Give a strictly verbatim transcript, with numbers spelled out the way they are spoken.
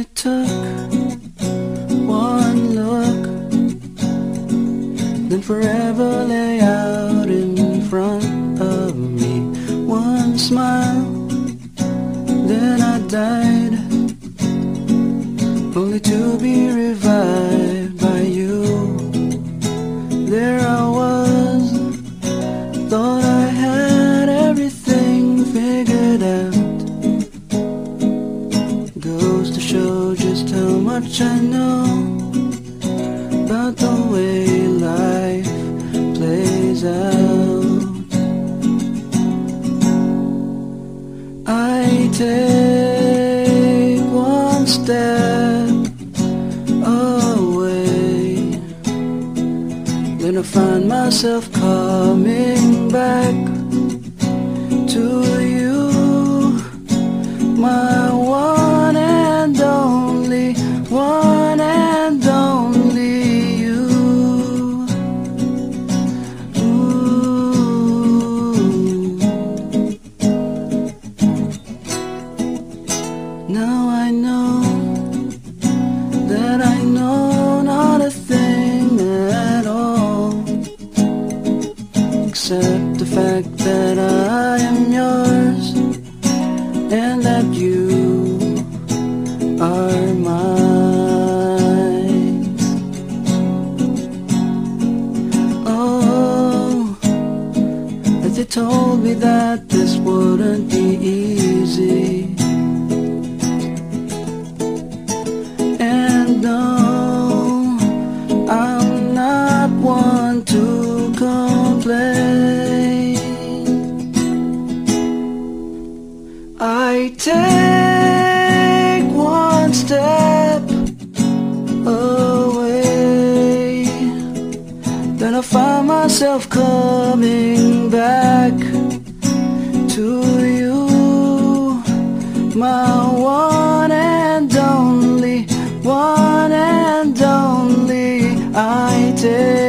I took one look, then forever lay out in front of me. One smile, then I died, only to be revived by you. There I was, thought I had everything figured out. Goes to show just how much I know about the way life plays out. I take one step away, then I find myself coming back to you, my one and only, one and only you. Ooh. Now I know that I know not a thing at all, except the fact that I am yours and that you are mine. Oh, as they told me that this wouldn't be easy, and no, I'm not one to complain. I take one step away, then I find myself coming back to you, my one and only, one and only. I take